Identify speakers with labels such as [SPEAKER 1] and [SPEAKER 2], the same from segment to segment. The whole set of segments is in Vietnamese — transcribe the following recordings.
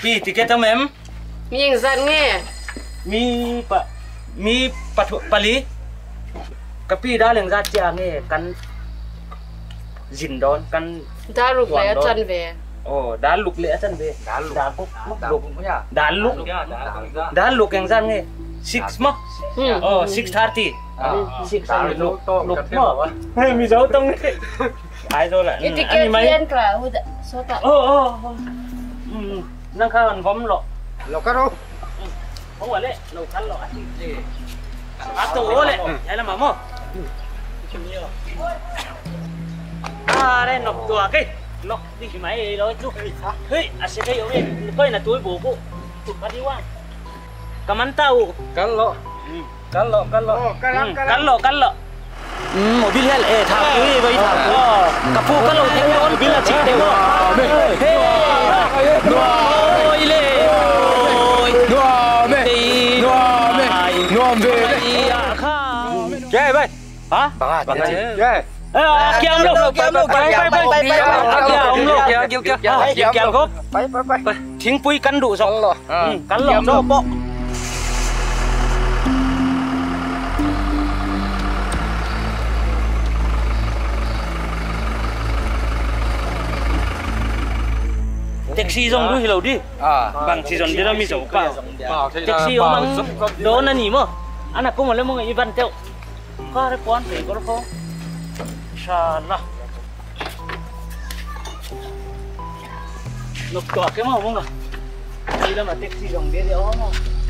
[SPEAKER 1] pi tiket tao mem
[SPEAKER 2] mi yang zan nge
[SPEAKER 1] mi pali kapi đã leng ra chia nge kan jin don kan
[SPEAKER 2] da ruk le chan ve
[SPEAKER 1] đã lục lẽ chân về đã lục yang gian nghe 6 mà 6:30 lục mà mi giấu tông ai rồi lại
[SPEAKER 2] anh mấy số tạ
[SPEAKER 1] năng khao ăn vóm lọ
[SPEAKER 3] cắt đâu
[SPEAKER 1] không phải đấy lẩu cắt lọ tổ đấy hay là mà mò đây nộp tua cái nó đi cái máy đó chú hey sẽ cái yếu này coi là túi bố cụ tụt đi qua cầm ăn tàu cắn lọ một biết hết thảo túi với thảo cà phô cắn lọ thêm luôn biết là chị đều ôi lê về hả kia ông lục kéo gốcทิ้งปุ้ยกันดุสองกันหลอกโซ่โปะแท็กซี่ส่งดูให้เราดิบางซีซั่นเดี๋ยวเรามีส่งเปล่าแท็กซี่มันโดนนั่นนี่มั้งอันนั้นก็มาแล้วมึงอีวันเจ้าก็ได้ป้อนไปก็แล้วInsyaallah. Lục tọa cái màu không rồi. Đây là mà taxi dòng bia đéo không?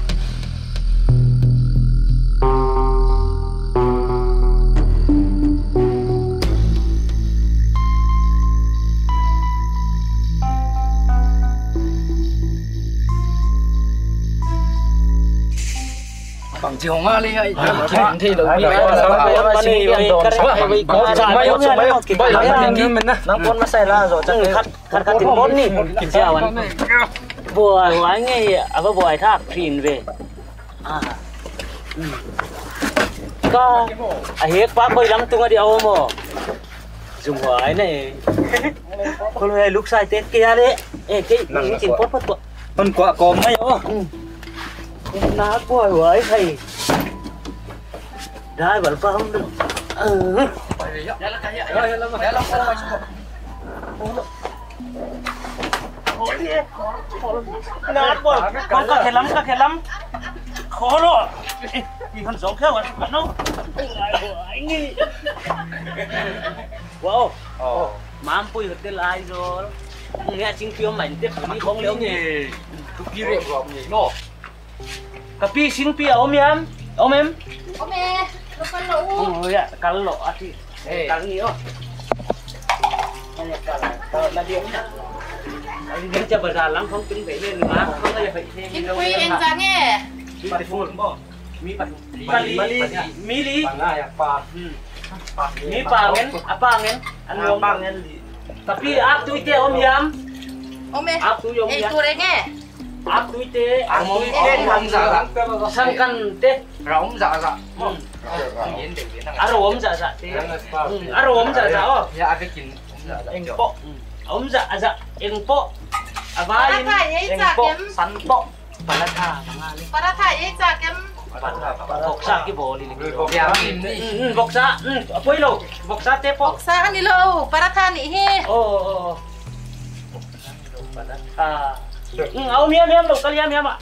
[SPEAKER 3] bằng chiều hoa đi hay
[SPEAKER 1] thì được mấy nó con nó xài ra rồi chắc khát tiền bốn đi kiểm tra anh vừa nói nghe à vừa vừa thác phìn về có hết quá bơi lắm tung ở đi ôm mà dùng hỏi này con này lúc sai tết kia đấy cái chuyện phốt con quả còm ấy ó ná quá hỏi thầyได้แบบฟังดึงนัดบ่อยก็แค่ล้ำขอหรอมีคนสองแค่วันนู้นไอ้นี่ว้าวม้ามปุ้ยหัดเตลายrồi nghe chính phiếu mảnh tiếp đi không liễu nhỉ cực kỳ rộng rộng nhỉ nó cà pi xin pi ôm em ôm em nó cắn lỗ ạ cắn lỗ thì cắn nhiều này là điểm nhá điểm cho bờ ra lắm không tính vậy lên mà không có phải thêm
[SPEAKER 2] cái quy em ra nghe
[SPEAKER 1] mi bát phun bỏ mi bát mi lý mi pa ngén apa ngén ăn ngon pa ngén tapi áp túi tê ôm em áp túi ôm em
[SPEAKER 2] túi đấy nghe
[SPEAKER 1] áp túi tê thằng dạ sang căn tê
[SPEAKER 3] rỗng dạ
[SPEAKER 1] ôm dạ tê ôm dạ
[SPEAKER 3] dạ cái kín
[SPEAKER 1] em po ôm dạ em po vai em po sắn po paratha
[SPEAKER 2] ấy ra cái
[SPEAKER 1] bọc sa cái bộ đi bọc sa quay lâu bọc sa tê po
[SPEAKER 2] bọc sa đi lâu paratha nị he
[SPEAKER 1] áo miếng đâu cái miếng ạ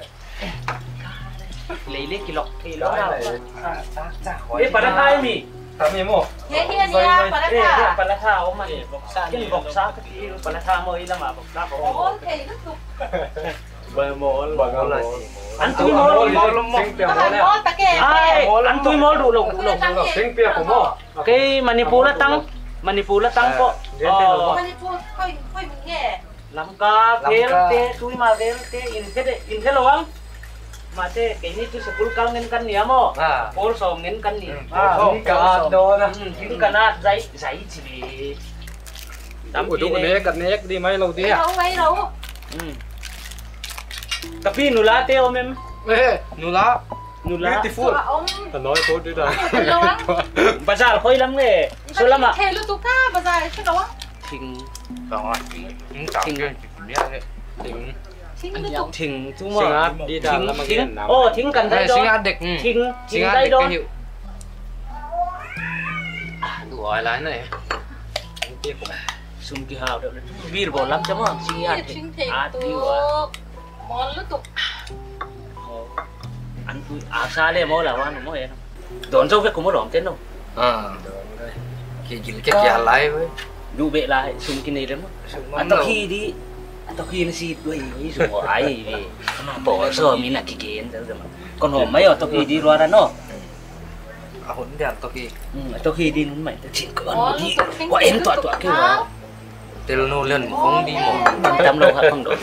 [SPEAKER 1] lấy kilo nào đây paratha mi
[SPEAKER 3] tami mo
[SPEAKER 1] paratha ông mà bọc sa cái paratha mới là mà bọc sa có bờ mol ăn túi mol ăn túi mol đủ lồng
[SPEAKER 3] tiếng pia của mo
[SPEAKER 1] cái Manipur là tăng po làm ca thế túi mà thế in thế loang mà thế cái này tôi sẽ cul kang ngân kan niya mo pol so ngân kan ni
[SPEAKER 3] không cả đồ nè
[SPEAKER 1] những cái nát giấy chỉ
[SPEAKER 3] đám của chúng này đi mấy lâu tí à
[SPEAKER 1] tapi nula te om em
[SPEAKER 3] nula
[SPEAKER 1] beautiful
[SPEAKER 3] nói tốt đấy rồi
[SPEAKER 1] bazar khoi lắm nè số lắm à
[SPEAKER 2] thế lu tu ka bazar cái đó
[SPEAKER 1] thình
[SPEAKER 3] rồi những cái chuyện đấy thình
[SPEAKER 2] ทิ้งไม่ถูก
[SPEAKER 1] ทิ้งจุ่ม
[SPEAKER 3] sinh át đi đàn là mà
[SPEAKER 1] ทิ้ง
[SPEAKER 3] cái nào
[SPEAKER 1] โอ้ทิ้งกันได้
[SPEAKER 3] đây
[SPEAKER 1] ดอ
[SPEAKER 3] sinh át địch
[SPEAKER 1] ทิ้ง
[SPEAKER 3] sinh át
[SPEAKER 1] ได้
[SPEAKER 3] địch
[SPEAKER 1] ดอ
[SPEAKER 3] cái hiệu đủ hỏi lái này tiếp của
[SPEAKER 1] ซุ่มกี่หาวเดี๋ยววีรบอลล้ำจะมั้งสิ่งอาด
[SPEAKER 2] ทิ้งเท
[SPEAKER 1] อาด
[SPEAKER 2] ตั
[SPEAKER 1] ดี
[SPEAKER 2] ว
[SPEAKER 1] ว่า
[SPEAKER 2] มอนแล้วตุก
[SPEAKER 1] อันคืออาซาเลยมั้งล่ะว่าหนูมั้งเองโดนเจ้าเวกกูมั้งหลอมเต้นđâu
[SPEAKER 3] khi chỉ cái kia lái với
[SPEAKER 1] ดูเบะลายซุ่มกินนี่เลยมั้งอันตะขี้ดิอันตะขี้นี่สิด้วยนี่สวยดิปอสอมีนักกิเกนเดี๋ยวมั้งก่อนหอมไม่เอาตะขี้ดีรัวแล้วเนาะ
[SPEAKER 3] hỗn đèn to kia
[SPEAKER 1] ตะขี้ดีนุ่นใหม่ตะทิ้งก่อนดีว่าเอ็นตัวคือว่า
[SPEAKER 3] tên nó lên không đi một
[SPEAKER 1] จำโลครับฟังโดน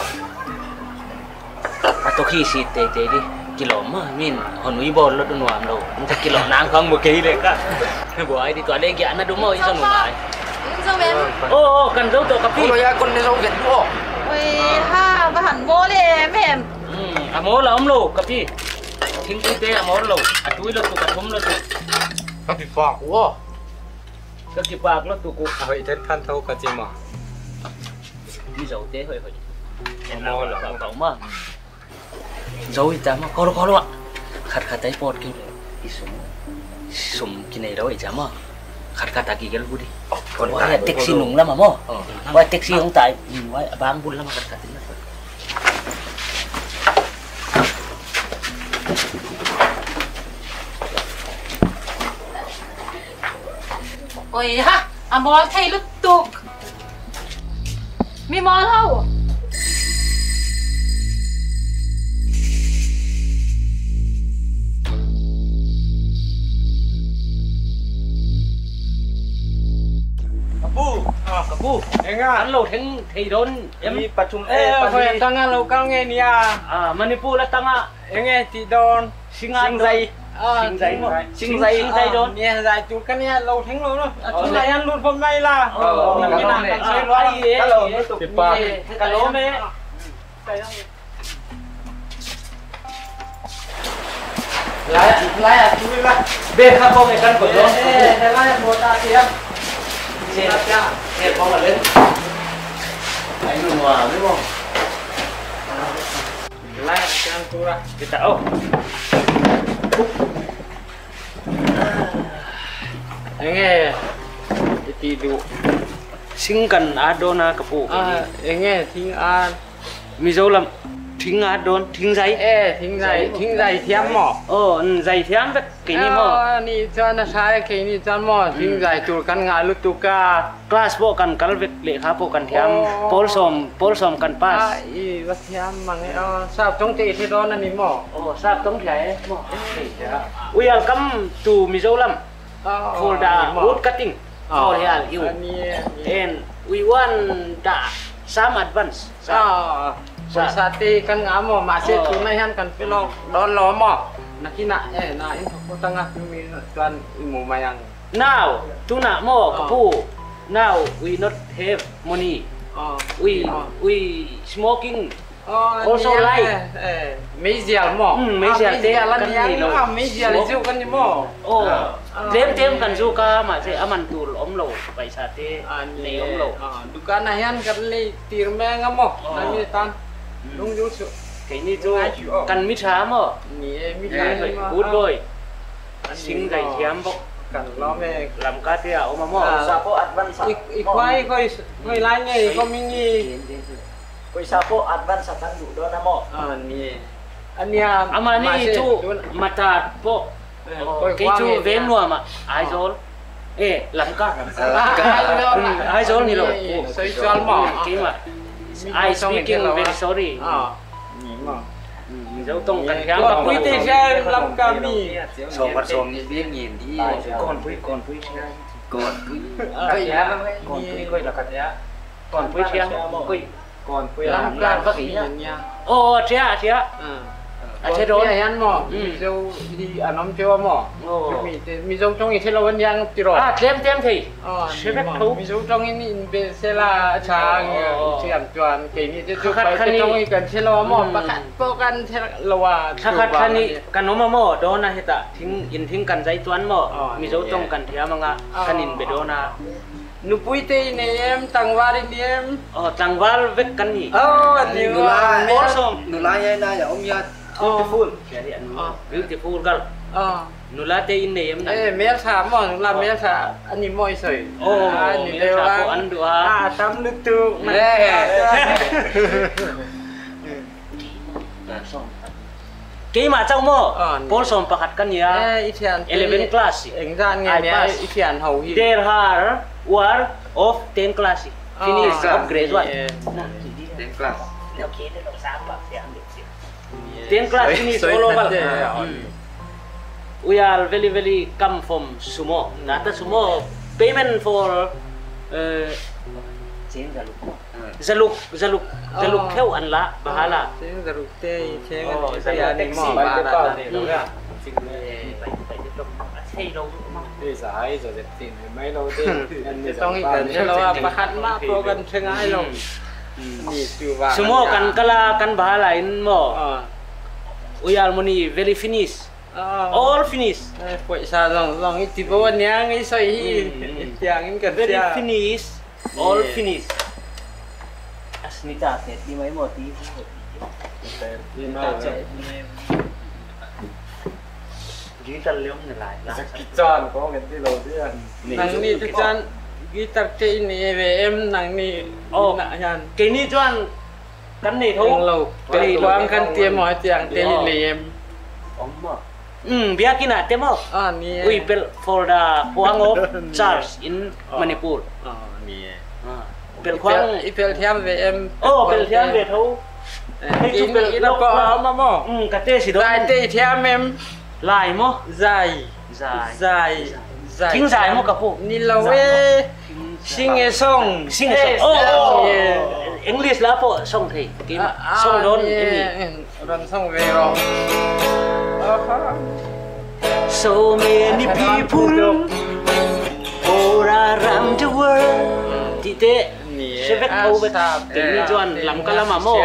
[SPEAKER 1] ตะขี้สิเตะดิกิโลมั้งมินคนวิบอลรถหนุ่มเรามันจะกิโลนางฟังเมื่อกี้เลยก็บัวไอ้ที่ตัวเล็กอย่างนั้นดูมั้งอีสนุกไหม
[SPEAKER 2] Yun sa men.
[SPEAKER 1] โอ้กันเจ้าตัวกับพี่
[SPEAKER 3] Ủa ya con đi đâu Việt vô
[SPEAKER 2] Ôi ha, bà hẳn vô đi em.
[SPEAKER 1] อะโมละอมโลกับพี่ทิ้งตุ้ยเตะอะโมละอะตุ้ยละตุกอะทุ่มละตุก
[SPEAKER 3] Nó bị phạc quá
[SPEAKER 1] ก็กี่ปากละตุก
[SPEAKER 3] Vậy thế khăn thâu cả chị mà
[SPEAKER 1] มีเจ้าเตะเฮ้ยเห็นเราละเต่ามาเจ้าอีจ้ามาก็รู้อ่ะขัดใจปอดกินเลยอีสมกินไอ้เราอีจ้ามาขัดตากี่กันกูดิว่าแท็กซี่หนุ่มละมาโมว่าแท็กซี่ของตายว่าบางบุญละมาขัดติดนะ
[SPEAKER 2] Ôi ha, à món thay lúc tục. Mi món đâu?
[SPEAKER 1] Kapu, anh lâu theng thầy đón em
[SPEAKER 3] Đi bà chung phải tăng lâu cao nghe nè
[SPEAKER 1] à Manipur là tăng à
[SPEAKER 3] em nghe thì đòn
[SPEAKER 1] sinh dây sinh dây đón
[SPEAKER 3] nè dài chút cái nè lâu thánh lâu đó chúng này ăn luôn hôm nay là cái nào càng chơi loa gì ấy
[SPEAKER 1] cả lố mẹ
[SPEAKER 3] lại chú đi lại
[SPEAKER 1] bên khác không phải căn của nó
[SPEAKER 3] thế lại một ta thì em
[SPEAKER 1] em không là lên anh đừng hòa đúng không
[SPEAKER 3] lại cái ăn chú ra
[SPEAKER 1] cái tạo
[SPEAKER 3] anh nghe thì đủ
[SPEAKER 1] sinh cần Adona Kapu
[SPEAKER 3] anh nghe thính an
[SPEAKER 1] mi dâu làm thính Adon thính giấy
[SPEAKER 3] thính giày thêm mỏ
[SPEAKER 1] giày thêm với cái này mỏ
[SPEAKER 3] ni cho nó sai cái ni cho mỏ thính giày chuột căn ngà lút tu ca
[SPEAKER 1] class bộ cần cắt việc lệ khá bộ cần thêm pol som cần pass
[SPEAKER 3] ý vật thêm mà nghe sao trong chị thì đó là ni mỏ
[SPEAKER 1] sao tống thế mỏ welcome to Mizoram for the wood cutting for here you and we want the some advance
[SPEAKER 3] sate kan ngamo masih tunai han kan pelok don lomo nakina na info tengah kami tuan ilmu mayang
[SPEAKER 1] now tuna mo Kapu now we not have money we smoking also like
[SPEAKER 3] mấy dẻo mỏ
[SPEAKER 1] mấy dẻo thế
[SPEAKER 3] là gì nó mấy dẻo là dụ con như mỏ
[SPEAKER 1] thêm cần du ca mà sẽ aman tu ống lẩu vậy sao thế lấy ống lẩu
[SPEAKER 3] duka này han kan lấy tiền mẹ ngắm mỏ làm gì tan đúng đúng
[SPEAKER 1] cái này cho cần mít xám mà bút rồi sinh dày thêm bốc
[SPEAKER 3] cần lo mẹ
[SPEAKER 1] làm cá tiêu mà mỏ
[SPEAKER 4] Sapo advance
[SPEAKER 3] khoai khoai lái nghề có mình gì
[SPEAKER 4] Koi sapo advance sa kan du do na mo.
[SPEAKER 3] Anh em
[SPEAKER 1] ama ni tu mata po cái chu vén nua mà ai rồi làm cá ai rồi ni rồi
[SPEAKER 3] xây cho mỏ
[SPEAKER 1] cái mà I speaking very sorry dấu tông cần kháng
[SPEAKER 3] còn quý tê xe làm cà mì
[SPEAKER 4] Song vật song ni biết nhìn đi.
[SPEAKER 1] còn quý
[SPEAKER 4] Còn
[SPEAKER 3] coi là cái giá
[SPEAKER 1] còn quý xe quý
[SPEAKER 3] còn quý làm cà bác ý nha
[SPEAKER 1] thế thế rồi
[SPEAKER 3] này ăn mỏ dâu thì ăn nấm chưa mỏ mi dâu trong này thế là vẫn đang tì rồi
[SPEAKER 1] thêm thì sẽ biết thú
[SPEAKER 3] mi dâu trong này về sẽ là trà chỉ ăn toàn cái này chứ phải cái trong này cần sẽ là mỏ bác ăn bác ăn sẽ là hòa
[SPEAKER 1] ถ้าขัดคันนี้กันน้องมาหม้อโดนนะเฮตะทิ้งอินทิ้งกันใจตัวนหม้อมีเจ้าต้องกันเทียมังอ่ะกันอินเบโดนะ
[SPEAKER 3] nu pui te này em tăng va đi em
[SPEAKER 1] tăng val vết cắn nhỉ
[SPEAKER 3] nhiều
[SPEAKER 1] bốn xong
[SPEAKER 4] nụ lai hay na ông ya
[SPEAKER 1] beautiful beautiful girl nụ lá tê in này em
[SPEAKER 3] này mẹ thảm mà nụ là mẹ thảm anh nhìn môi sợi anh nhìn đều
[SPEAKER 1] ăn được à
[SPEAKER 3] tắm nước tương
[SPEAKER 1] cái mà trong mơ bốn xong bạc hạt cắn nhỉ 11 class
[SPEAKER 3] anh ra nghe mẹ Ithian hầu hi
[SPEAKER 1] there are one of 10 class finish upgrade one
[SPEAKER 4] 10 class
[SPEAKER 1] 10 class finish all over we are very come from sumo nata sumo payment for zaluk theo ăn lá bahala
[SPEAKER 3] zaluk te
[SPEAKER 1] saya
[SPEAKER 3] ni mo ba
[SPEAKER 5] đi giải rồi đẹp tiền mấy lâu đi
[SPEAKER 3] ต้องอีกแต่เราประคัดมากเพราะกันเชิงไอ้ลงนี่จูว่า
[SPEAKER 1] sumo kan kala kan bahala in mo we are money very finish all finish
[SPEAKER 3] ป่วยซาลองอีกทีเพราะวันนี้ไอ้ใส่อย่างนี้กัน
[SPEAKER 1] very finish all finish asnita set di mai mo ti digital leom ne lai la
[SPEAKER 5] tròn có cái đi đầu tiên
[SPEAKER 3] nang ni tu chan guitar te ni về em nang ni nạ yan
[SPEAKER 1] cái ni chuan kan nei thâu
[SPEAKER 3] lâu cái quang kan tiêm hỏi tiếng te ni em
[SPEAKER 1] bia kina temo
[SPEAKER 3] ni
[SPEAKER 1] we built for the Huang of Charles in Manipur
[SPEAKER 3] ni
[SPEAKER 1] built Huang
[SPEAKER 3] ipel thiam về em
[SPEAKER 1] built thiam về thâu
[SPEAKER 3] cái ni nó có mà mo
[SPEAKER 1] cái tê gì đó
[SPEAKER 3] lại tê thiam em
[SPEAKER 1] lại mo
[SPEAKER 3] dài
[SPEAKER 1] chính dài mo cả phụ
[SPEAKER 3] ni lâu ê sing a song
[SPEAKER 1] English là phụ song thì cái song đón
[SPEAKER 3] ron song về rồi
[SPEAKER 1] so many people all around the world thì thế sẽ vết thâu vết cái ni chuan làm cái làm mà mo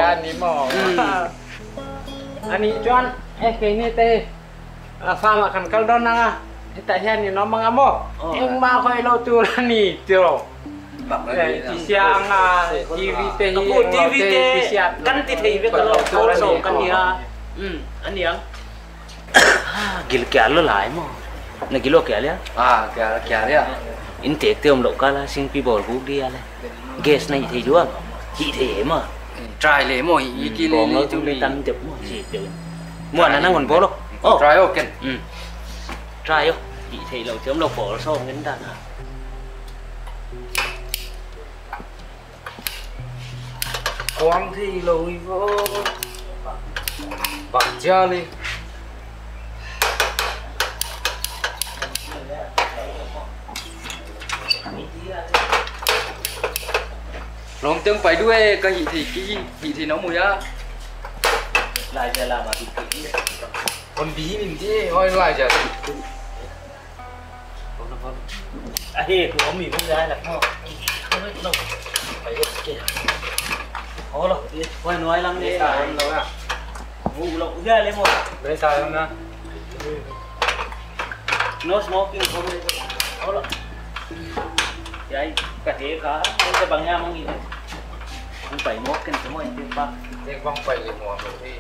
[SPEAKER 3] anh ni chuan cái ni tê pha mà khăn câu đó na tại hiện thì nó mang mo nhưng mà coi lâu tu là ni tiêu siang TV tê
[SPEAKER 1] kan ti thei ve kalau kol so kan ya anh yang gil kya lo lai mo na gilo kya le
[SPEAKER 4] kya đấy à
[SPEAKER 1] in te tiom lo kala sing people bu dia le guest này thì juang chị thể mà
[SPEAKER 4] try le mo hi ki le
[SPEAKER 1] ni tu le tam tep mo chị được mo na nang on bo lo
[SPEAKER 4] try okay
[SPEAKER 1] try yo chị thể lo tiom lo bo so ngin da na
[SPEAKER 4] quang thì lôi vô bạn cha đi lòng tương phải đuôi cái gì thì nó mùi á
[SPEAKER 1] lại giờ làm mà bị kỹ
[SPEAKER 4] con bí mình thế ôi lại giờ
[SPEAKER 1] ai của mình không ra là không phải cái ồ lo quay nói lắm đi ngủ lộng ra lên một
[SPEAKER 5] đấy sao không na
[SPEAKER 1] no smoking không đi ồ lo vậy cả thế cả cái bằng nha mang gì không phải mốt cái số mấy tiền ba
[SPEAKER 5] thế vong phải liền mùa rồi đi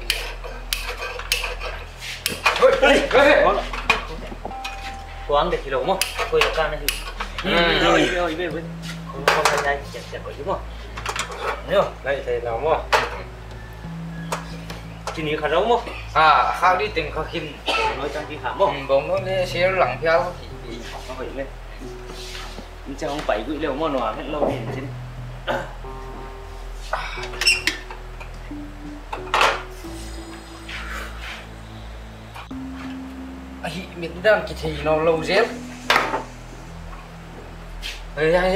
[SPEAKER 1] quán để kilo mà quay được can này rồi về không phải nhanh chặt phải đúng không nhớ
[SPEAKER 5] đây thì nào mua
[SPEAKER 1] chỉ ní khá rau mà
[SPEAKER 4] khao đi từng khao hin
[SPEAKER 1] nói trong khi hàm mà
[SPEAKER 4] bông nó lên xe lặng theo thì
[SPEAKER 1] nó phải lên chứ không phải quỷ liều mà nọ hết lâu thì chứ
[SPEAKER 4] mình đang thì nó lâu dép đây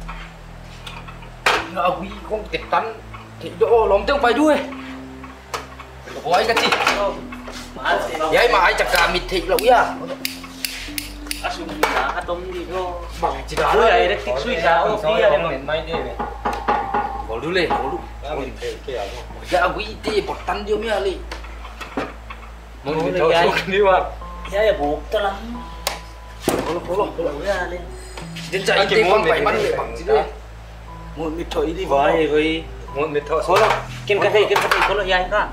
[SPEAKER 4] nó quý không tiệt tắn thì độ lòng tương phải đuôi gói cái gì vậy mà ai chặt cả mịt thịt lẩu ya
[SPEAKER 1] sung giá hát tôm gì thôi
[SPEAKER 4] bằng chỉ đó
[SPEAKER 1] đuôi này tích suy giá ô
[SPEAKER 5] nói
[SPEAKER 1] kia
[SPEAKER 5] không mình may đi này
[SPEAKER 4] bỏ đuôi lên bỏ đuôi
[SPEAKER 5] mình thấy kia
[SPEAKER 4] dạ quý tê bọt tắn điêu mía đi
[SPEAKER 5] muốn mình thâu xuống đi mà
[SPEAKER 1] giá là buộc cho lắm
[SPEAKER 4] bỏ
[SPEAKER 1] ra lên
[SPEAKER 4] Dân chạy thì con phải bắn để bằng gì đấy. Một mít thôi đi
[SPEAKER 1] với
[SPEAKER 5] Một mít thôi.
[SPEAKER 1] khổ lắm. Kiên cà phê khổ lắm dài cả.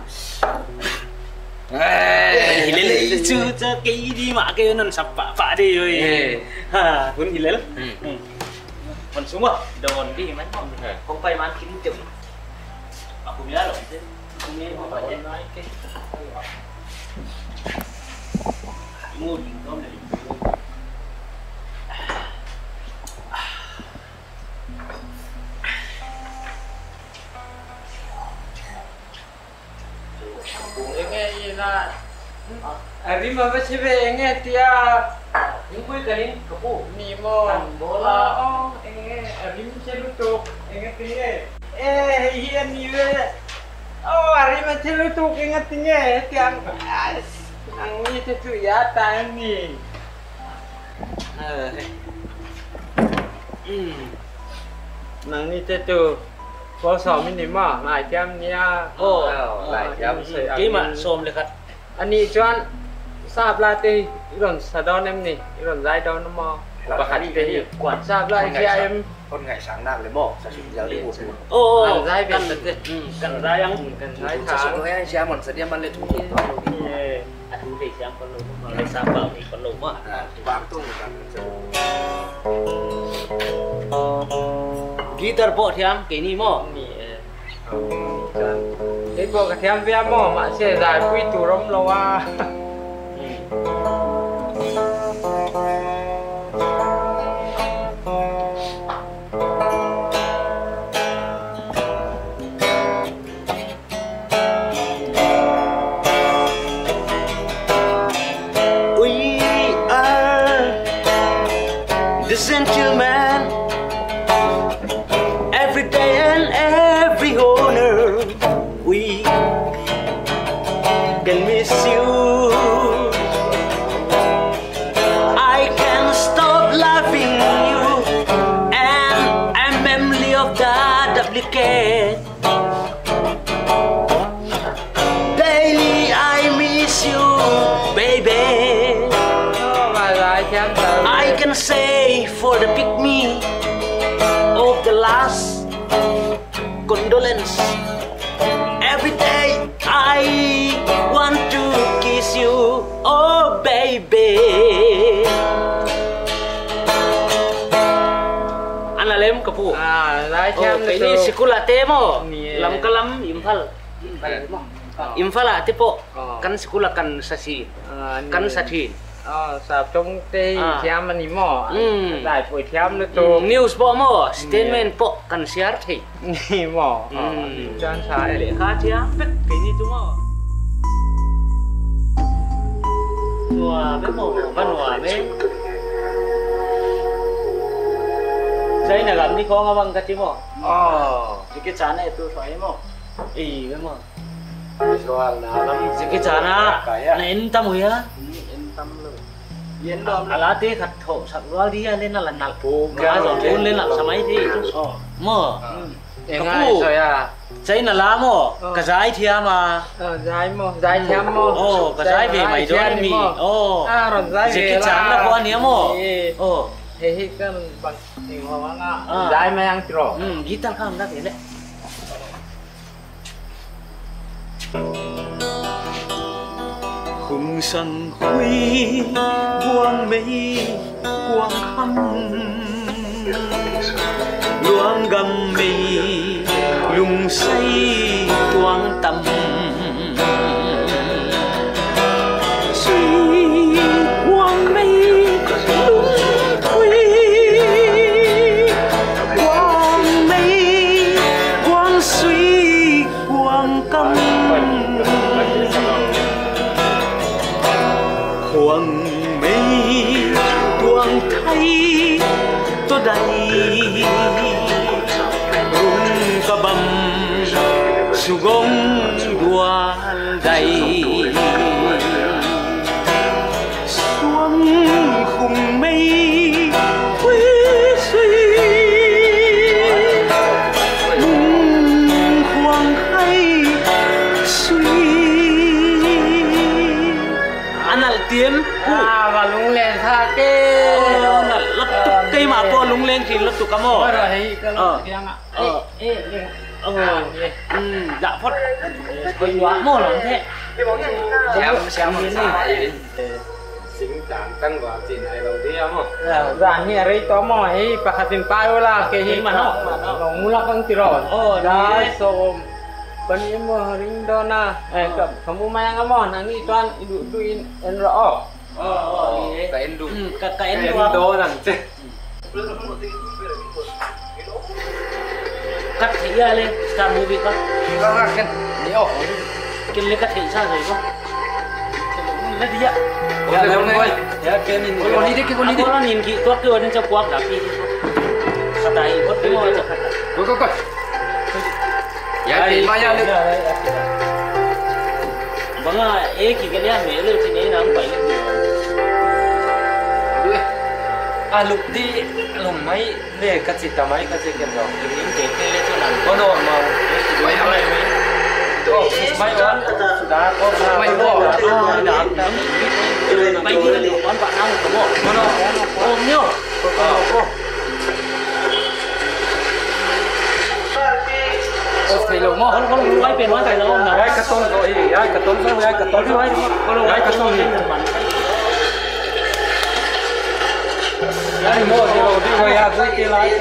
[SPEAKER 1] Lên chứ cái đi mà cái nó sập phá đi rồi. Ha, vẫn gì lên lắm. Còn xuống mà đồn đi mấy không phải mang kính chụp. Aku nhớ rồi chứ. Không nghe không phải nói cái mua gì đó này.
[SPEAKER 3] Nghe gì là Ari mà bây giờ nghe tia
[SPEAKER 1] Những quý cái này có bộ
[SPEAKER 3] ni mo bola nghe Ari chơi lúc tục nghe tia hiền như vậy Ari mà chơi lúc tục nghe tia tiang ang ni tu ya ta ni nang ni tu có sổ mình đi mà lại chăm nha
[SPEAKER 5] Lại chăm
[SPEAKER 1] cái mà xômเลยครับ
[SPEAKER 3] anh đi cho anh sạp lại thì iron sadon em nè iron dai đâu nó mò và khát thì quản sạp lại khi em
[SPEAKER 4] con ngày sáng nào lấy mỏ sẽ xuống giờ đi một
[SPEAKER 1] ô
[SPEAKER 3] dai
[SPEAKER 1] cần
[SPEAKER 3] về
[SPEAKER 1] cần dai ăn
[SPEAKER 3] cần dai
[SPEAKER 4] sẽ
[SPEAKER 3] thả
[SPEAKER 4] xuống cái xe mình sẽ đem ăn lên thùng thùng đó
[SPEAKER 1] anh thú vị xem con lùm mà lấy sao bảo thì con lùm á
[SPEAKER 4] bám tung
[SPEAKER 1] guitar bộ thì em cái này mò
[SPEAKER 3] cái bộ cái thêm về mò mà sẽ dài quy tù rong lâu à
[SPEAKER 1] Gentleman, every day and every owner, we can miss you. I can't stop loving you, and I'm memory of the duplicate. Daily I miss you, baby. I can say for the pygmy of the last condolence. Every day I want to kiss you, oh baby. Ana lem kapu.
[SPEAKER 3] Lai chăm
[SPEAKER 1] cái ni sekolah temo. Lam kalam Imphal. Imphal lah tepo. Kan sekolah kan sasi. Kan sati.
[SPEAKER 3] Sạp trong tây chăm anh mò đại phổi chăm nữa tôi
[SPEAKER 1] news bộ mò statement bộ cần share thì
[SPEAKER 3] mò cho anh sai
[SPEAKER 1] để khá chứ biết cái gì đúng không hòa với mò văn hòa với đây là làm đi con không bằng cái chứ mò cái chán này tôi phải mò ý với mò cái chán á này yên tâm rồi á alati khat tho sakwa dia lên là nal po ga rồi lên là samai thi mo
[SPEAKER 3] ngay rồi à
[SPEAKER 1] cháy là lá mo cái trái thia mà
[SPEAKER 3] trái chăm mo
[SPEAKER 1] cái trái về mày đó mì
[SPEAKER 3] rồi trái về
[SPEAKER 1] cái chán là con nhớ mo
[SPEAKER 3] thế cái bằng tình hoa á trái mày ăn trò
[SPEAKER 1] guitar không đó thế đấy khung sân khuy buông mây quang khăm luang gầm mây lùng say quang tâm suy quang mây lung khuy quang mây quang suy quang câm quang mây tuang thay to đầy rung ca bầm sugong đua đầy xuống khung mây quý suy khoang hay suy anh tiêm
[SPEAKER 3] và lung lên tha kê
[SPEAKER 1] lấp cây mà po lung lên thì lấp tụ cắm mỏ
[SPEAKER 3] rồi hay cái tiếng ạ
[SPEAKER 1] dạ phốt hơi quá mỏ lắm thế
[SPEAKER 4] xem
[SPEAKER 1] đến đi
[SPEAKER 5] sinh tán tăng vào chỉ này đầu tiên không
[SPEAKER 3] dạ như ấy to mỏ ấy bạc hạt tiền pai là cái gì mà nó mulak ang tiron dah so bani mo ring dona kamu main ngamo nangi tuan iduin enro
[SPEAKER 4] kain du
[SPEAKER 1] kain
[SPEAKER 5] đô rằng chứ
[SPEAKER 1] cắt thị ra lên cả movie con
[SPEAKER 4] kan yo
[SPEAKER 1] kinh lên cắt thị sao rồi con lên đi ạ
[SPEAKER 4] ya leon boy ya kenin con đi đi con đi
[SPEAKER 1] nó nhìn kỹ toát cơ nên cho quát cả khi sao tại bất cứ ngồi cho khách
[SPEAKER 4] coi ya đi mà ya lên
[SPEAKER 1] vâng à ấy cái này mẹ lên trên đấy nó không phải
[SPEAKER 5] lục đi lùm mấy về cái gì tao mấy cái gì cái đó
[SPEAKER 1] những cái lên cho làm
[SPEAKER 5] có đồ mà mấy mấy mấy đó đã có mấy đồ
[SPEAKER 1] bay đi lên quán bạn ăn có một ôm nhá
[SPEAKER 4] phải lâu mà
[SPEAKER 1] con quay tiền quay phải lâu nào
[SPEAKER 5] cái tôn rồi cái tôn rồi cái tôn rồi cái tôn gì cái mua thì đầu đi về à dưới kia lại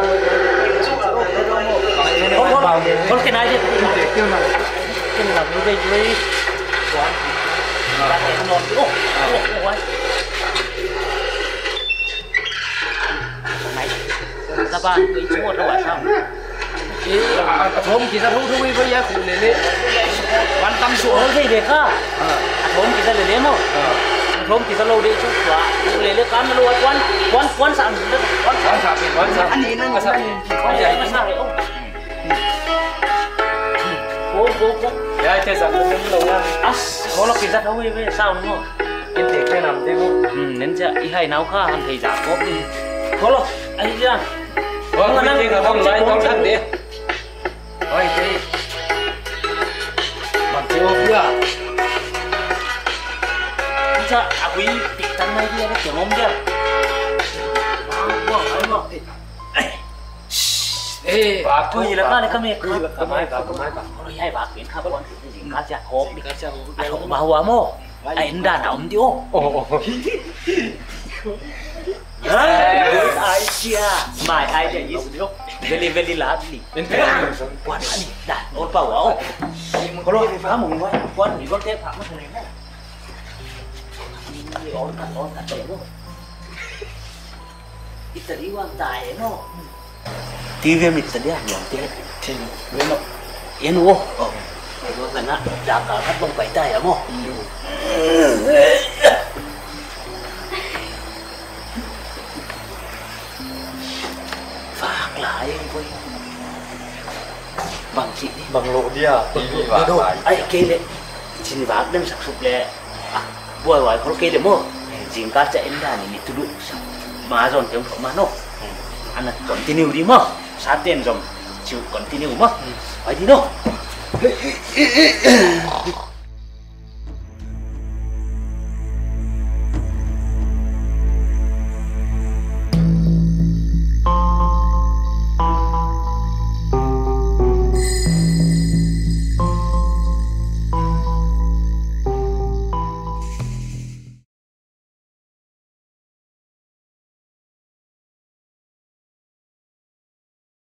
[SPEAKER 1] con cái này đi cái là cái dây dây bạn này ngon chứ này ra bạn ấy chú một đâu sao
[SPEAKER 4] thôm kita thú thú với giá phụ này đi quan tâm số
[SPEAKER 1] có gì để khác thôm kita để demo thôm kita lâu đi chút quá lấy lấy cam lâu quán sẵn
[SPEAKER 4] quán sẵn anh ấy nó sao
[SPEAKER 1] con gì nó sao vậy ông cô
[SPEAKER 5] ya chơi rằng nó lâu nha
[SPEAKER 1] có là kita thấu với sao đúng không
[SPEAKER 5] cái thể cái làm thế không
[SPEAKER 1] nên chứ ý hay nào khác anh thầy giả có đi có lo anh đi ra
[SPEAKER 5] vâng anh chơi không lại không thắt đi
[SPEAKER 4] ôi đi bằng tiêu chưa
[SPEAKER 1] cha quý tịch tăng này kia nó kiểu mông chưa
[SPEAKER 4] ê
[SPEAKER 5] bà
[SPEAKER 1] tôi nhìn là cái này cái mẹ
[SPEAKER 5] cái máy cả
[SPEAKER 1] rồi hay bà kiến khắp con gì cá chả hộp đi anh không bảo quá mô anh đàn ống tiêu ai chia mày ai để gì đâu veli lá gì quan anh đàn ôn bảo áo có lỗi phá mùng quá quan thì có thế phạm mất này đấy ôn thật đấy không ít tadi quan tài nó TV mình tadi ảnh hưởng thế thì với nó yên vô nó là nó đã cả hết bông quẩy tay không phạt lại em quay bằng chị đi
[SPEAKER 5] bằng lộ đi à
[SPEAKER 1] đâu ai kê lên xin vác đem sạc sụp lẹ buổi buổi có kê được không dính cá chạy đến đàn này tụi mà dọn tiếng không mà nó anh là continue đi mà sát tiền rồi chịu continue mà phải đi đâu